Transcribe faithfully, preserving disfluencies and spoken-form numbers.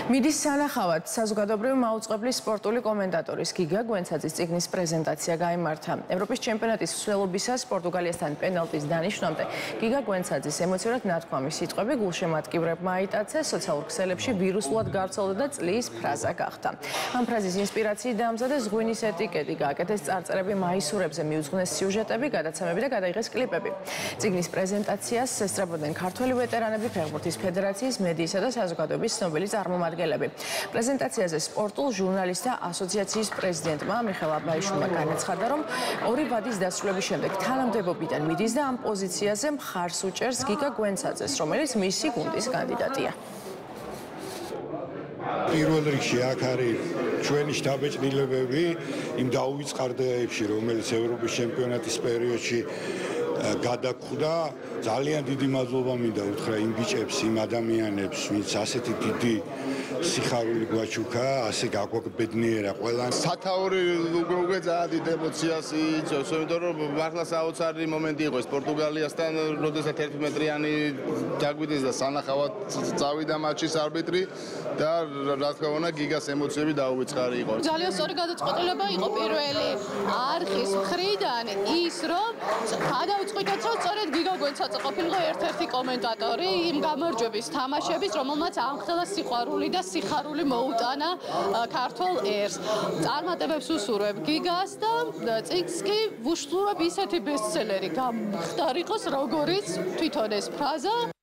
მიდის სანახავად საზოგადოებრივი მაუწყებლის სპორტული კომენტატორის გიგა გვენცაძის წიგნის პრეზენტაცია გაიმართა. ევროპის ჩემპიონატის მსვლელობისას პორტუგალიასთან პენალტის დანიშნვამდე გიგა გვენცაძის ემოციურად ნათქვამი სიტყვები გულშემატკივრებმა აიტაცეს, სოციალურ ქსელებში ვირუსულად გავრცელდა და წლის ფრაზა გახდა. ამ ფრაზის ინსპირაციით დაამზადეს ღვინის ეტიკეტი, გააკეთეს წარწერები მაისურებზე, მიუძღვნეს სიუჟეტები, გადაცემები და გადაიღეს კლიპები. წიგნის პრეზენტაციას ესწრებოდნენ ქართველი ვეტერანები, ფეხბურთის ფედერაციის, მედიისა და საზოგადოების ცნობილი წარმომადგენლები. პრეზენტაციაზე სპორტულ ჟურნალისტთა ასოციაციის პრეზიდენტმა მიხეილ აბაიშვილმა განაცხადა, რომ ორი ვადის დასრულების შემდეგ თანამდებობიდან მიდის და ამ პოზიციაზე მხარს უჭერს გიგა გვენცაძეს, რომელიც მისი გუნდის კანდიდატია. პირველ რიგში აქ არის ჩვენი შტაბ-ეჭდილებები იმ დაუვიწყარდეებში, რომელიც ევროპის ჩემპიონატის პერიოდში გადაგხვდა. ძალიან დიდი მადლობა მინდა უთხრა იმ ბიჭებს, იმ ადამიანებს, ვინც ასეთი დიდი სიხარული გვაჩუქა, ასე გაგვაბედნიერა ყველან. სათაური უკვე ძალიან დიდ ემოციას იწვევს, იმიტომ რომ მართლა საოცარი მომენტი იყო ეს პორტუგალიასთან, როდესაც ერთი მეტრიანი დაგვიდეს და სანახავად წავიდა მატჩის არბიტრი და რა თქმა უნდა გიგას ემოციები დაუვიწყარი იყო. ძალიან სწორი გადაწყვეტილება იყო პირველი არხის მხრიდან ის, რომ გადავწყვიტოთ, რომ სწორედ გიგა გვენცაძე ყოფილიყო ერთ-ერთი კომენტატორი იმ გამარჯვების თამაშების, რომელმაც ამხდელა სიყვარული და სიხარული მოუტანა ქართულ ერს. წარმატებებს უსურვებ გიგას და წიგნს კი ვუშლურებ ისეთი ბესტსელერი გამხდარიყოს, როგორიც თვითონ ეს ფრაზა.